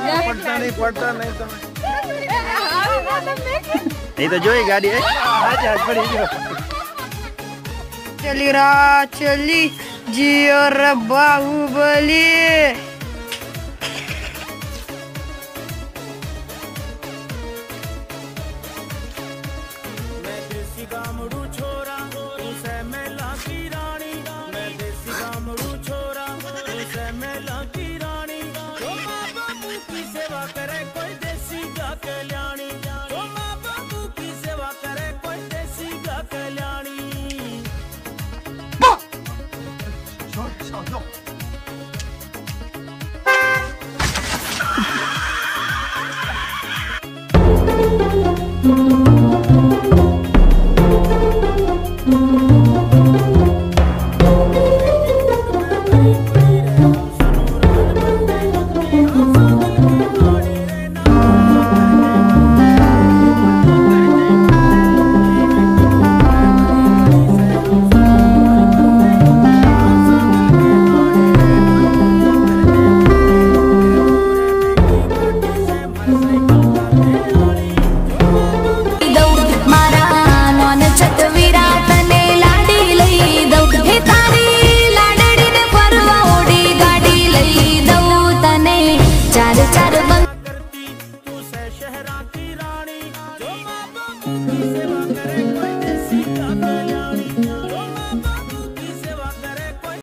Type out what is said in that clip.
पड़ता नहीं तो नहीं तो जो ही गाड़ी है आज आज पड़ी जो चली रहा चली जियो रे बाहुबली। चार